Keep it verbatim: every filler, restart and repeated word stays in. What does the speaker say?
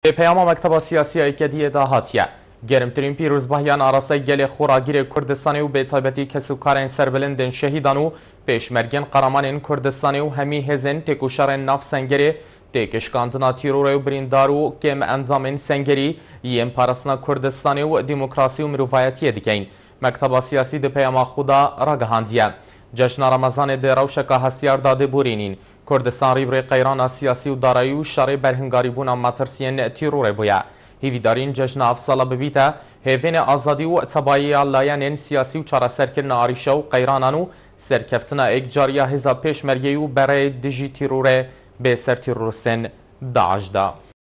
پەیاما مەکتەبە سیاسی یەکێتیەدا هاتیە گەرمترین پیرۆزباهیان ئاراستەی گەلێ خۆراگیرێ کوردستانی و بێتایبەتی کەسوکارên سەربلندên شەهیدان و پێشمەرگên قەرەمانên کوردستانی و هەمی هێزên تێکوشەڕên ناف سەنگەرê تێکشکاندنا تîrorê û birîndar û kêm endamên sengerî yên parastina Kurdistanê û dîmokrasî û mirovayetiyê dikeyn. Mekteba siyasî di peyama xwe de ragihandiye. Cejna Remezanê di rewşeka hestiyar da dibûrînîn. Kurdistan rîbrê qeyrana siyasî û darayî û şerê berhingarîbûna metirsiyên tîrorê bûye. Hîvîdarîn cejna evsala bibîte hêvên azadî û tebayiya layanên siyasî û çareserkirina arîşa û qeyranan û serkeftina ekcariya hêza pêşmergeyî û bereyê dijî tîrorê bê ser tîroristên Daeş da.